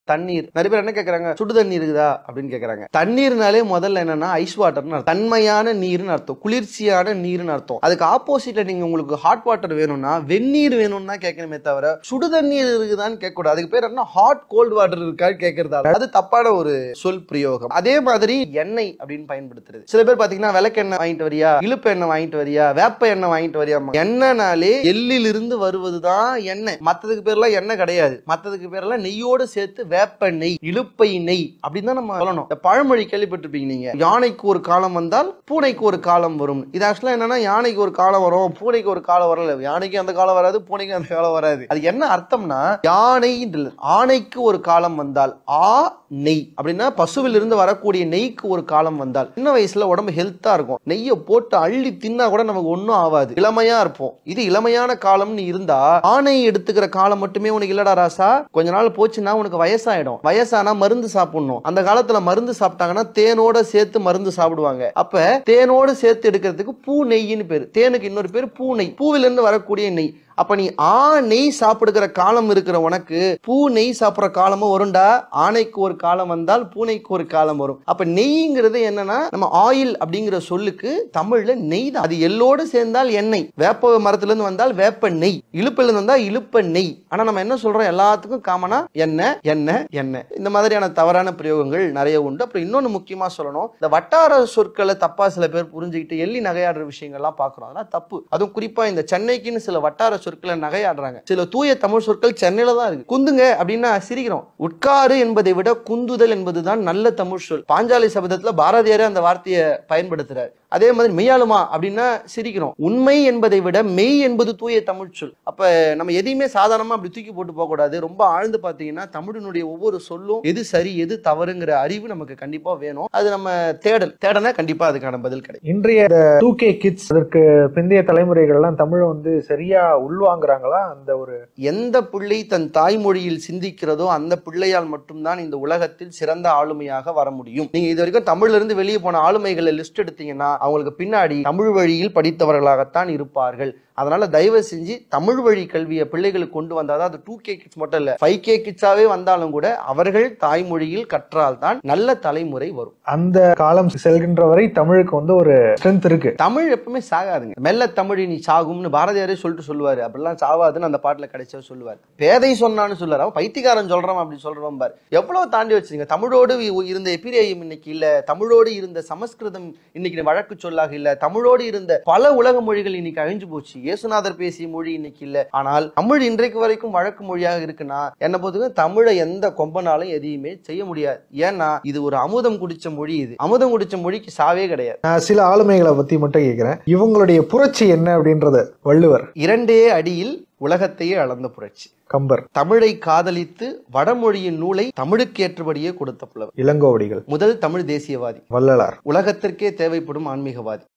தண்ணீர். நிறைய பேர் என்ன கேக்குறாங்க, சுடு தண்ணீர் இருக்குதா அப்படின்னு கேக்குறாங்க. தண்ணீர்னாலே முதல்ல என்னன்னா ஐஸ் வாட்டர்னு அர்த்தம். தன்மையான நீர்னு அர்த்தம், குளிர்ச்சியான நீர்னு அர்த்தம். அதுக்கு ஆப்போசிட்ல நீங்க உங்களுக்கு ஹாட் வாட்டர் வேணும்னா வெந்நீர் வேணும்னா கேட்கணுமே தவிர சுடு தண்ணீர் இருக்குதான்னு கேட்க கூடாது. அதுக்கு பேர் என்ன, ஹாட் கோல்ட் வாட்டர் இருக்கான்னு கேட்கறதால அது தப்பான ஒரு சொல் பிரயோகம். அதே மாதிரி எண்ணெய் அப்படின்னு பயன்படுத்துறது. சில பேர் பாத்தீங்கன்னா விளக்கெண்ணெய் வாங்கிட்டு வரியா, இழுப்பு எண்ணெய் வாங்கிட்டு வரியா, வேப்ப எண்ணெய் வாங்கிட்டு வரியா. எண்ணெய்னாலே எள்ளிலிருந்து வருவதுதான் எண்ணெய். மத்ததுக்கு பேர்லாம் எண்ணெய் கிடையாது. மத்ததுக்கு பேர்லாம் நெய்யோடு சேர்த்து வேப்ப நெய், இழுப்பை நெய் அப்படின்னு தான் நம்ம சொல்லணும். இந்த பழமொழி கேள்விப்பட்டிருப்பீங்க நீங்க, யானைக்கு ஒரு காலம் வந்தால் பூனைக்கு ஒரு காலம் வரும். இது ஆக்சுவலா என்னன்னா யானைக்கு ஒரு காலம் வரும், பூனைக்கு ஒரு காலம் வரல. யானைக்கு அந்த காலம் வராது, பூனைக்கு அந்த காலம் வராது. அது என்ன அர்த்தம்னா, யானை ஆணைக்கு ஒரு காலம் வந்தால், ஆ நெய் அப்படின்னா பசுவில் இருந்து வரக்கூடிய நெய்க்கு ஒரு காலம் வந்தால், சின்ன வயசுல உடம்பு ஹெல்த்தா இருக்கும், நெய்யை போட்டு அள்ளி தின்னா கூட நமக்கு ஒன்னும் ஆகாது, இளமையா இருப்போம். இது இளமையான காலம்னு இருந்தா, ஆணை எடுத்துக்கிற காலம் மட்டுமே உனக்கு இல்லடா ராசா, கொஞ்ச நாள் போச்சுன்னா உனக்கு வயசாயிடும். வயசானா மருந்து சாப்பிடணும். அந்த காலத்துல மருந்து சாப்பிட்டாங்கன்னா தேனோட சேர்த்து மருந்து சாப்பிடுவாங்க. அப்ப தேனோட சேர்த்து எடுக்கிறதுக்கு பூ நெய்ன்னு பேரு. தேனுக்கு இன்னொரு பேரு பூ நெய், பூவிலிருந்து வரக்கூடிய நெய். அப்ப நீ நெய் சாப்பிடுகிற காலம் இருக்கிற உனக்கு பூ நெய் சாப்பிடுற காலமும் வரும்டா. ஆணைக்கு ஒரு காலம் வந்தால் பூனைக்கு ஒரு காலம் வரும். அப்ப நெய்ங்கிறது என்னன்னா, நம்ம ஆயில் அப்படிங்கிற சொல்லுக்கு தமிழ்ல நெய் தான். அது எள்ளோடு சேர்ந்தால் எண்ணெய், வேப்ப மரத்துல இருந்து வந்தால் வேப்ப நெய், இழுப்புல இருந்து வந்தா இழுப்ப நெய். ஆனா நம்ம என்ன சொல்றோம், எல்லாத்துக்கும் காமனா எண்ணெய் எண்ணெய் எண்ணெய். இந்த மாதிரியான தவறான பிரயோகங்கள் நிறைய உண்டு. அப்புறம் இன்னொன்னு முக்கியமா சொல்லணும், இந்த வட்டார சொற்களை தப்பா சில பேர் புரிஞ்சுக்கிட்டு எள்ளி நகையாடுற விஷயங்கள்லாம் பாக்குறோம். அதெல்லாம் தப்பு. அதுவும் குறிப்பா இந்த சென்னைக்குன்னு சில வட்டார சொற்களை நகையாடுறாங்க. சில தூய தமிழ் சொற்கள் சென்னையில தான் இருக்கு. குந்துங்க அப்படின்னா சிரிக்கிறோம். உட்காரு என்பதை விட குந்துதல் என்பதுதான் நல்ல தமிழ் சொல். பாஞ்சாலி சபதத்துல பாரதியாரே அந்த வார்த்தையை பயன்படுத்துறாரு. அதே மாதிரி மெய்யாலுமா அப்படின்னா சிரிக்கிறோம். உண்மை என்பதை விட மெய் என்பது தூய தமிழ் சொல். அப்ப நம்ம எதையுமே சாதாரணமா அப்படி தூக்கி போட்டு போக கூடாது. ரொம்ப ஆழ்ந்து பாத்தீங்கன்னா தமிழினுடைய ஒவ்வொரு சொல்லும் எது சரி எது தவறுங்கிற அறிவு நமக்கு கண்டிப்பா வேணும். அது நம்ம தேடனா கண்டிப்பா அதுக்கான பதில் கிடைக்கும். இன்றைய 2K கிட்ஸ், அதற்கு பிந்தைய தலைமுறைகள் எல்லாம் தமிழை சரியா உள்வாங்குறாங்களா? அந்த ஒரு எந்த பிள்ளை தன் தாய்மொழியில் சிந்திக்கிறதோ அந்த பிள்ளையால் மட்டும்தான் இந்த உலகத்தில் சிறந்த ஆளுமையாக வர முடியும். நீங்க இது வரைக்கும் தமிழ்ல இருந்து வெளியே போன ஆளுமைகளை லிஸ்ட் எடுத்தீங்கன்னா அவங்களுக்கு பின்னாடி தமிழ் வழியில் படித்தவர்களாகத்தான் இருப்பார்கள். அதனால தயவு செஞ்சு தமிழ் வழி கல்வியை பிள்ளைகளுக்கு கொண்டு வந்தாதான், அது 2K கிட்ஸ் மட்டும் இல்ல, 5K கிட்ஸாவே வந்தாலும் கூட அவர்கள் தாய்மொழியில் கற்றால் தான் நல்ல தலைமுறை வரும். அந்த காலம் செல்கின்ற வரை தமிழுக்கு ஒரு ஸ்ட்ரென்த் இருக்கு. தமிழ் எப்பவுமே சாகாதுங்க. மெல்ல தமிழ் நீ சாகும்னு பாரதியாரே சொல்லுவாரு. அப்படிலாம் சாவாதுன்னு அந்த பாட்டுல கிடைச்ச சொல்லுவார். பேதை சொன்னான்னு சொல்லுவார், அவன் பைத்தியக்காரன் சொல்றான் அப்படி சொல்றான் பாரு. எவ்வளவு தாண்டி வச்சுங்க. தமிழோடு இருந்த எபிரேயம் இன்னைக்கு இல்ல, தமிழோடு இருந்த சமஸ்கிருதம் இன்னைக்கு வழக்கு சொல்லாக இல்ல, தமிழோடு இருந்த பல உலக மொழிகள் இன்னைக்கு அழிஞ்சு போச்சு. இயேசுநாதர் பேசிய மொழி இன்னைக்கு இல்ல. ஆனால் தமிழ் இன்றைக்கு வரைக்கும் வழக்கு மொழியாக இருக்குன்னா என்ன போதுங்க, தமிழை எந்த கொம்பனாலும் எதையுமே செய்ய முடியாது. ஏன்னா இது ஒரு அமுதம் குடிச்ச மொழி. இது அமுதம் குடிச்ச மொழிக்கு சாவே கிடையாது. நான் சில ஆளுமைகளை பத்தி மட்டும் கேட்கிறேன். இவங்களுடைய புரட்சி என்ன அப்படின்றது, வள்ளுவர் 2 அடியில் உலகத்தையே அளந்த புரட்சி. கம்பர் தமிழை காதலித்து வடமொழியின் நூலை தமிழுக்கு ஏற்றபடியே கொடுத்த புலவர். இளங்கோவடிகள் முதல் தமிழ் தேசியவாதி. வள்ளலார் உலகத்திற்கே தேவைப்படும் ஆன்மீகவாதி.